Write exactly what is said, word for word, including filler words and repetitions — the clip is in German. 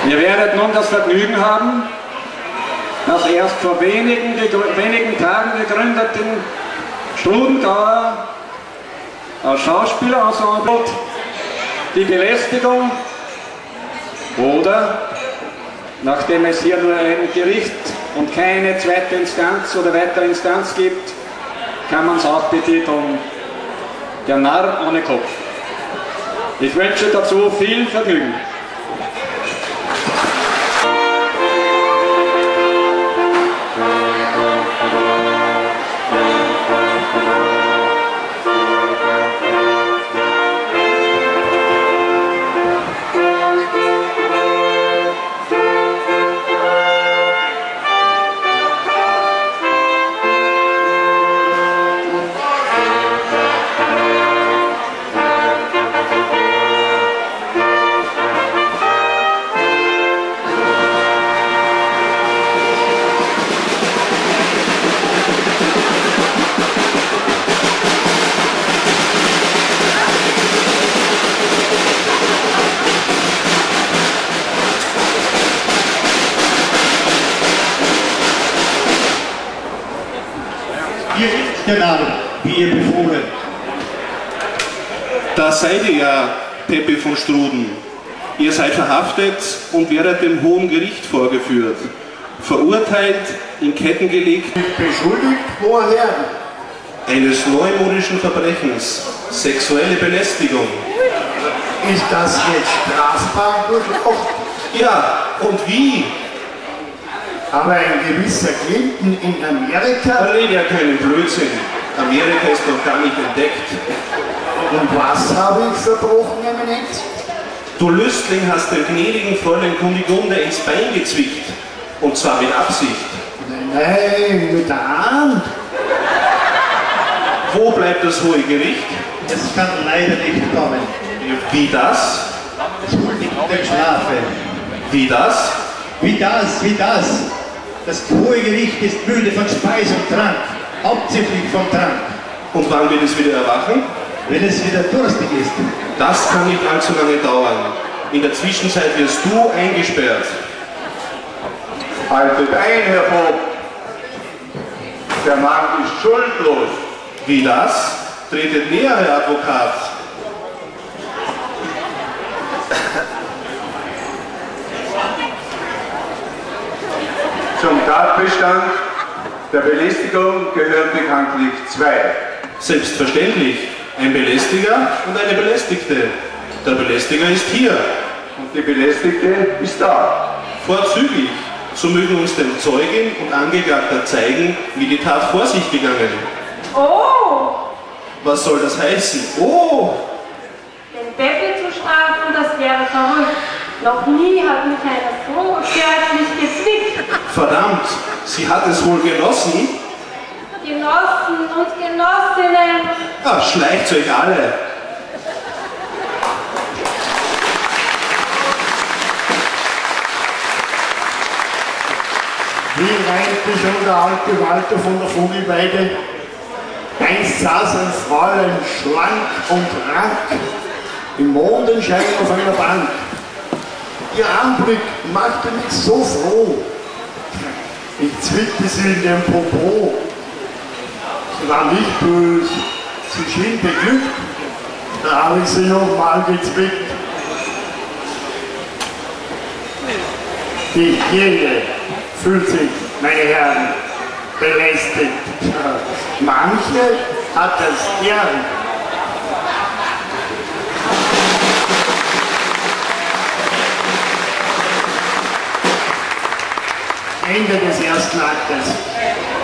Ihr werdet nun das Vergnügen haben, das erst vor wenigen, wenigen Tagen gegründeten Strudengauer Schauspielensemble die Belästigung oder, nachdem es hier nur ein Gericht und keine zweite Instanz oder weitere Instanz gibt, kann man es auch betiteln, der Narr ohne Kopf. Ich wünsche dazu viel Vergnügen. Hier ist der Narr, wie ihr befohlen. Da seid ihr ja, Peppe von Struden. Ihr seid verhaftet und werdet dem Hohen Gericht vorgeführt. Verurteilt, in Ketten gelegt. Beschuldigt, woher? Eines neumodischen Verbrechens, sexuelle Belästigung. Ist das jetzt strafbar durchaus? Ja, und wie? Aber ein gewisser Clinton in Amerika? Red ja keinen Blödsinn. Amerika ist noch gar nicht entdeckt. Und was habe ich verbrochen, Eminenz? Du Lüstling hast dem gnädigen Fräulein Kunigunde ins Bein gezwickt. Und zwar mit Absicht. Nein, mit der Hand. Wo bleibt das Hohe Gericht? Es kann leider nicht kommen. Wie das? Es huldigt dem Schlafe. Wie das? Wie das, wie das? Das Hohe Gericht ist müde von Speis und Trank, hauptsächlich vom Trank. Und wann wird es wieder erwachen? Wenn es wieder durstig ist. Das kann nicht allzu lange dauern. In der Zwischenzeit wirst du eingesperrt. Haltet ein, Herr Vogt. Der Mann ist schuldlos. Wie das? Tretet näher, Herr Advokat. Zum Tatbestand der Belästigung gehören bekanntlich zwei. Selbstverständlich. Ein Belästiger und eine Belästigte. Der Belästiger ist hier. Und die Belästigte ist da. Vorzüglich. So mögen uns denn Zeugin und Angeklagter zeigen, wie die Tat vor sich gegangen. Oh! Was soll das heißen? Oh! Den Peppe zu strafen, das wäre verrückt. Noch nie hat mich einer so zärtlich gezwickt. Verdammt, sie hat es wohl genossen? Genossen und Genossinnen. Ah, schleicht euch alle. Wie weinte schon der alte Walter von der Vogelweide? Einst saß ein Fräulein schlank und rank im Mondenschein auf einer Bank. Ihr Anblick machte mich so froh. Ich zwickte sie in den Popo. Sie war nicht böse, sie schien beglückt. Da habe ich sie noch mal gezwickt. Nicht jede fühlt sich, meine Herren, belästigt. Manche hat es gern. Ende des ersten Aktes.